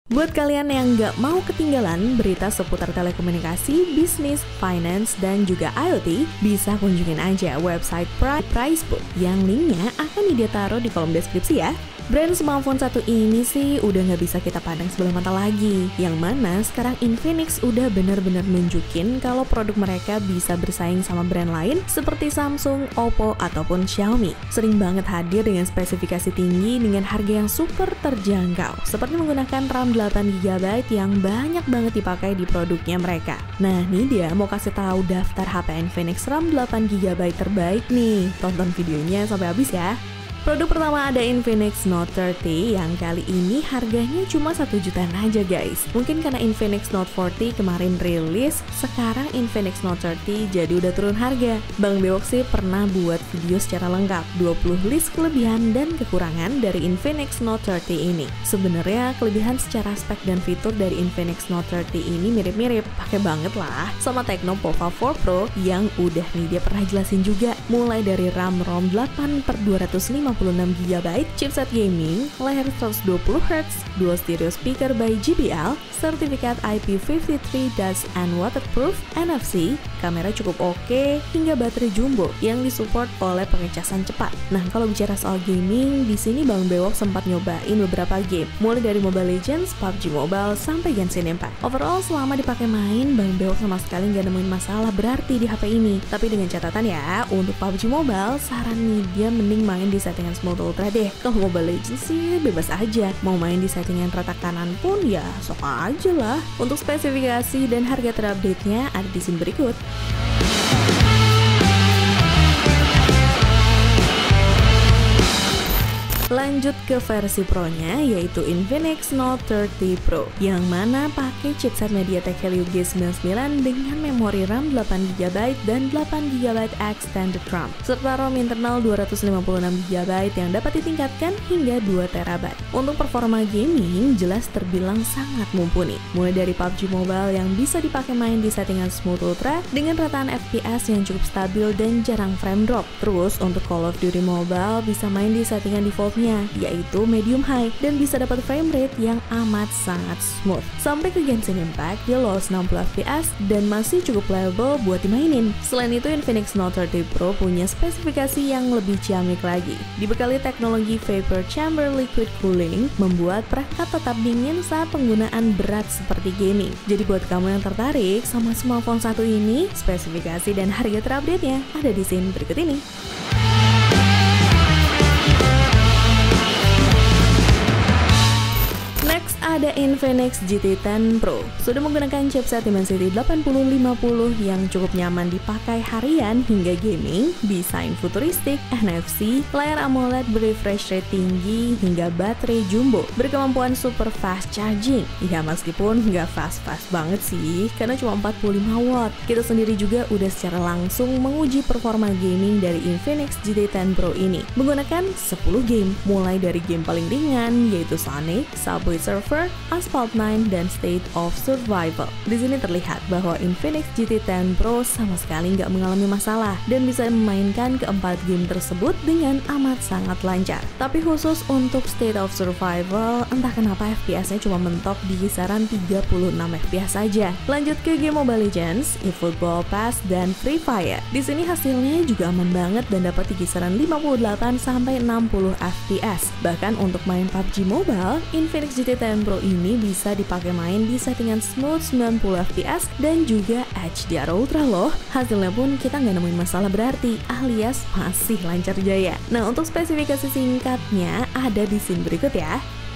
Buat kalian yang nggak mau ketinggalan berita seputar telekomunikasi, bisnis, finance, dan juga IoT, bisa kunjungin aja website Pricebook yang linknya akan dia taruh di kolom deskripsi ya. Brand smartphone satu ini sih udah nggak bisa kita pandang sebelah mata lagi. Yang mana sekarang Infinix udah bener-bener nunjukin kalau produk mereka bisa bersaing sama brand lain seperti Samsung, Oppo, ataupun Xiaomi. Sering banget hadir dengan spesifikasi tinggi dengan harga yang super terjangkau, seperti menggunakan RAM 8GB yang banyak banget dipakai di produknya mereka. Nah, nih dia mau kasih tahu daftar HP Infinix RAM 8GB terbaik nih. Tonton videonya sampai habis ya. Produk pertama ada Infinix Note 30 yang kali ini harganya cuma 1 jutaan aja guys. Mungkin karena Infinix Note 40 kemarin rilis, sekarang Infinix Note 30 jadi udah turun harga. Bang Bewok sih pernah buat video secara lengkap 20 list kelebihan dan kekurangan dari Infinix Note 30 ini. Sebenarnya kelebihan secara spek dan fitur dari Infinix Note 30 ini mirip-mirip, pakai banget lah sama Tecno Pova 4 Pro yang udah nih dia pernah jelasin juga. Mulai dari RAM-ROM 8/256GB, chipset gaming, layar 120Hz, dual stereo speaker by JBL, sertifikat IP53 dust and waterproof, NFC, kamera cukup oke, hingga baterai jumbo yang disupport oleh pengecasan cepat. Nah, kalau bicara soal gaming, di sini Bang Bewok sempat nyobain beberapa game, mulai dari Mobile Legends, PUBG Mobile, sampai Genshin Impact. Overall, selama dipakai main, Bang Bewok sama sekali nggak nemuin masalah berarti di HP ini. Tapi dengan catatan ya, untuk PUBG Mobile, saran nih dia mending main di settingan Smooth Ultra deh. Kalau Mobile Legends sih bebas aja, mau main di settingan rata kanan pun ya sok aja lah. Untuk spesifikasi dan harga terupdate-nya ada di sini berikut. Lanjut ke versi Pro-nya, yaitu Infinix Note 30 Pro, yang mana pakai chipset MediaTek Helio G99 dengan memori RAM 8GB dan 8GB extended RAM, serta ROM internal 256GB yang dapat ditingkatkan hingga 2TB. Untuk performa gaming, jelas terbilang sangat mumpuni. Mulai dari PUBG Mobile yang bisa dipakai main di settingan Smooth Ultra dengan rataan FPS yang cukup stabil dan jarang frame drop. Terus untuk Call of Duty Mobile bisa main di settingan default yaitu medium high dan bisa dapat frame rate yang amat sangat smooth. Sampai ke Genshin Impact dia lolos 60fps dan masih cukup playable buat dimainin. Selain itu Infinix Note 30 Pro punya spesifikasi yang lebih ciamik lagi. Dibekali teknologi Vapor Chamber Liquid Cooling membuat perangkat tetap dingin saat penggunaan berat seperti gaming. Jadi buat kamu yang tertarik sama smartphone satu ini, spesifikasi dan harga terupdate-nya ada di sini berikut ini. Ada Infinix GT10 Pro, sudah menggunakan chipset Dimensity 8050 yang cukup nyaman dipakai harian hingga gaming, desain futuristik, NFC, layar AMOLED berefresh rate tinggi, hingga baterai jumbo berkemampuan super fast charging. Ya meskipun nggak fast-fast banget sih, karena cuma 45W. Kita sendiri juga udah secara langsung menguji performa gaming dari Infinix GT10 Pro ini, menggunakan 10 game, mulai dari game paling ringan yaitu Sonic, Subway Surfer, Asphalt 9, dan State of Survival. Di sini terlihat bahwa Infinix GT10 Pro sama sekali nggak mengalami masalah dan bisa memainkan keempat game tersebut dengan amat sangat lancar. Tapi khusus untuk State of Survival, entah kenapa FPS-nya cuma mentok di kisaran 36fps saja. Lanjut ke game Mobile Legends, eFootball Pass, dan Free Fire. Di sini hasilnya juga aman banget dan dapat di kisaran 58-60fps. Bahkan untuk main PUBG Mobile, Infinix GT10 Pro ini bisa dipakai main di settingan smooth 90fps dan juga HDR Ultra loh. Hasilnya pun kita nggak nemuin masalah berarti, alias masih lancar jaya. Nah, untuk spesifikasi singkatnya ada di sini berikut ya.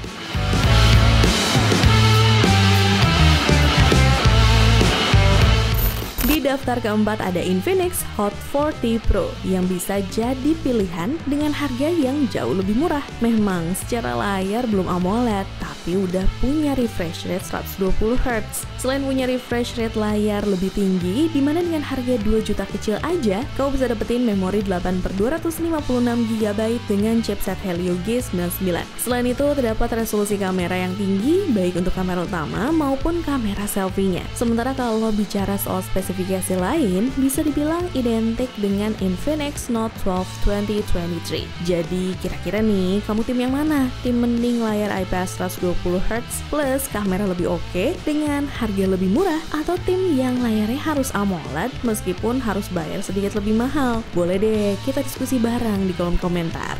Di daftar keempat ada Infinix Hot 40 Pro yang bisa jadi pilihan dengan harga yang jauh lebih murah. Memang secara layar belum AMOLED, tapi udah punya refresh rate 120Hz. Selain punya refresh rate layar lebih tinggi, dimana dengan harga 2 juta kecil aja, kamu bisa dapetin memori 8/256GB dengan chipset Helio G99. Selain itu, terdapat resolusi kamera yang tinggi, baik untuk kamera utama maupun kamera selfie-nya. Sementara kalau bicara soal spesifikasi spesifikasi lain bisa dibilang identik dengan Infinix Note 12 2023. Jadi kira-kira nih, kamu tim yang mana? Tim mending layar IPS 120Hz plus kamera lebih oke dengan harga lebih murah, atau tim yang layarnya harus AMOLED meskipun harus bayar sedikit lebih mahal? Boleh deh, kita diskusi bareng di kolom komentar.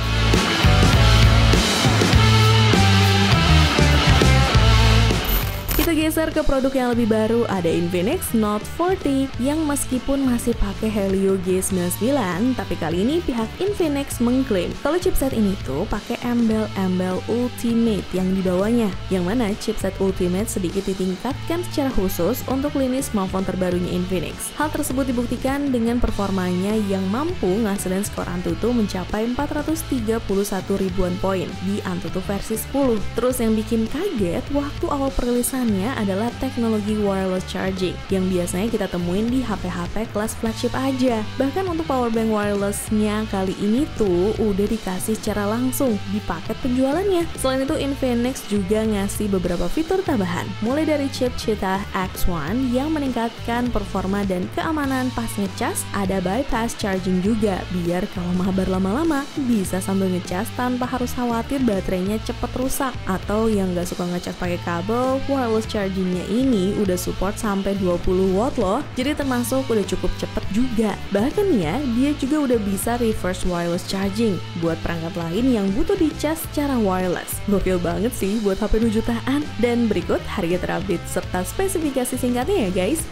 Kita geser ke produk yang lebih baru, ada Infinix Note 40 yang meskipun masih pakai Helio G99, tapi kali ini pihak Infinix mengklaim kalau chipset ini tuh pakai embel-embel Ultimate yang dibawanya, yang mana chipset Ultimate sedikit ditingkatkan secara khusus untuk lini smartphone terbarunya Infinix. Hal tersebut dibuktikan dengan performanya yang mampu ngasilin skor Antutu mencapai 431 ribuan poin di Antutu versi 10. Terus yang bikin kaget waktu awal perilisan adalah teknologi wireless charging yang biasanya kita temuin di HP-HP kelas flagship aja. Bahkan untuk powerbank wirelessnya kali ini tuh udah dikasih secara langsung di paket penjualannya. Selain itu Infinix juga ngasih beberapa fitur tambahan, mulai dari chip Cheetah X1 yang meningkatkan performa dan keamanan pas ngecas, ada bypass charging juga biar kalau mabar lama-lama bisa sambil ngecas tanpa harus khawatir baterainya cepet rusak. Atau yang gak suka ngecas pakai kabel, wireless chargingnya ini udah support sampai 20 watt loh, jadi termasuk udah cukup cepet juga. Bahkan ya, dia juga udah bisa reverse wireless charging buat perangkat lain yang butuh dicas secara wireless. Gokil banget sih buat HP 2 jutaan. Dan berikut harga terupdate serta spesifikasi singkatnya ya guys.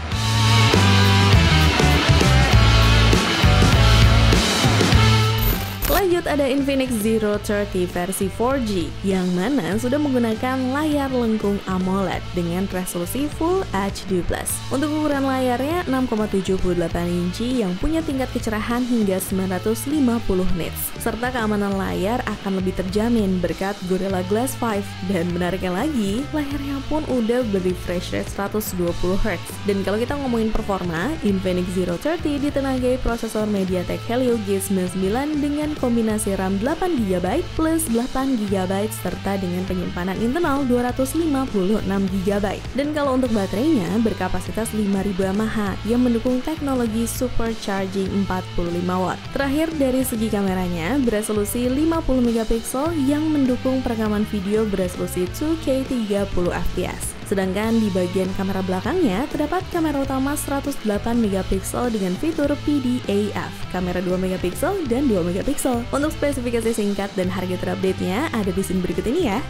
Lanjut, ada Infinix Zero 30 versi 4G yang mana sudah menggunakan layar lengkung AMOLED dengan resolusi Full HD+. Untuk ukuran layarnya 6,78 inci yang punya tingkat kecerahan hingga 950 nits, serta keamanan layar akan lebih terjamin berkat Gorilla Glass 5. Dan menariknya lagi, layarnya pun udah berrefresh rate 120Hz. Dan kalau kita ngomongin performa, Infinix Zero 30 ditenagai prosesor MediaTek Helio G99 dengan kombinasi RAM 8GB plus 8GB serta dengan penyimpanan internal 256GB. Dan kalau untuk baterainya berkapasitas 5000 mAh yang mendukung teknologi supercharging 45W. Terakhir dari segi kameranya beresolusi 50MP yang mendukung perekaman video beresolusi 2K 30fps. Sedangkan di bagian kamera belakangnya terdapat kamera utama 108MP dengan fitur PDAF, kamera 2MP dan 2MP. Untuk spesifikasi singkat dan harga terupdate-nya ada di scene berikut ini ya.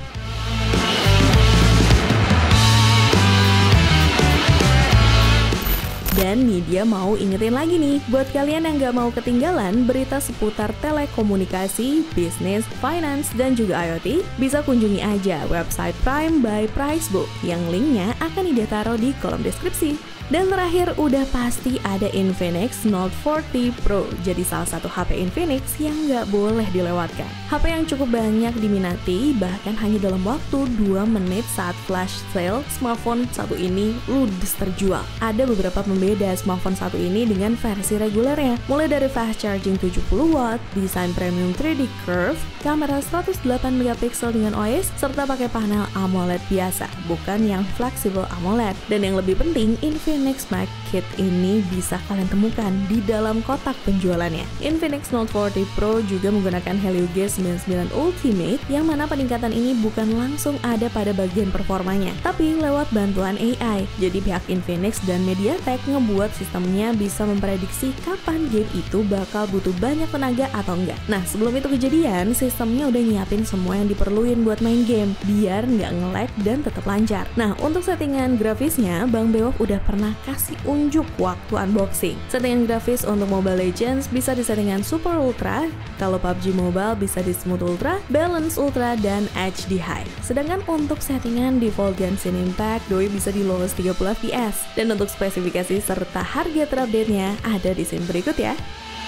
Dan nih dia mau ingetin lagi nih, buat kalian yang gak mau ketinggalan berita seputar telekomunikasi, bisnis, finance, dan juga IoT, bisa kunjungi aja website Prime by Pricebook yang linknya akan ditaruh di kolom deskripsi. Dan terakhir udah pasti ada Infinix Note 40 Pro, jadi salah satu HP Infinix yang nggak boleh dilewatkan. HP yang cukup banyak diminati, bahkan hanya dalam waktu 2 menit saat flash sale, smartphone satu ini ludes terjual. Ada beberapa pembeda smartphone satu ini dengan versi regulernya, mulai dari fast charging 70W, desain premium 3D curve, kamera 108MP dengan OIS, serta pakai panel AMOLED biasa, bukan yang flexible AMOLED. Dan yang lebih penting, Infinix Mac Kit ini bisa kalian temukan di dalam kotak penjualannya. Infinix Note 40 Pro juga menggunakan Helio G99 Ultimate, yang mana peningkatan ini bukan langsung ada pada bagian performanya, tapi lewat bantuan AI. Jadi pihak Infinix dan MediaTek ngebuat sistemnya bisa memprediksi kapan game itu bakal butuh banyak tenaga atau enggak. Nah, sebelum itu kejadian, sistemnya udah nyiapin semua yang diperluin buat main game, biar nggak nge-lag dan tetap lancar. Nah, untuk settingan grafisnya, Bang Bewok udah pernah kasih unjuk waktu unboxing. Settingan grafis untuk Mobile Legends bisa di settingan Super Ultra, kalau PUBG Mobile bisa di Smooth Ultra, Balance Ultra, dan HD High. Sedangkan untuk settingan default Genshin Impact, doi bisa di lowest 30fps. Dan untuk spesifikasi serta harga terupdate-nya ada di scene berikut ya.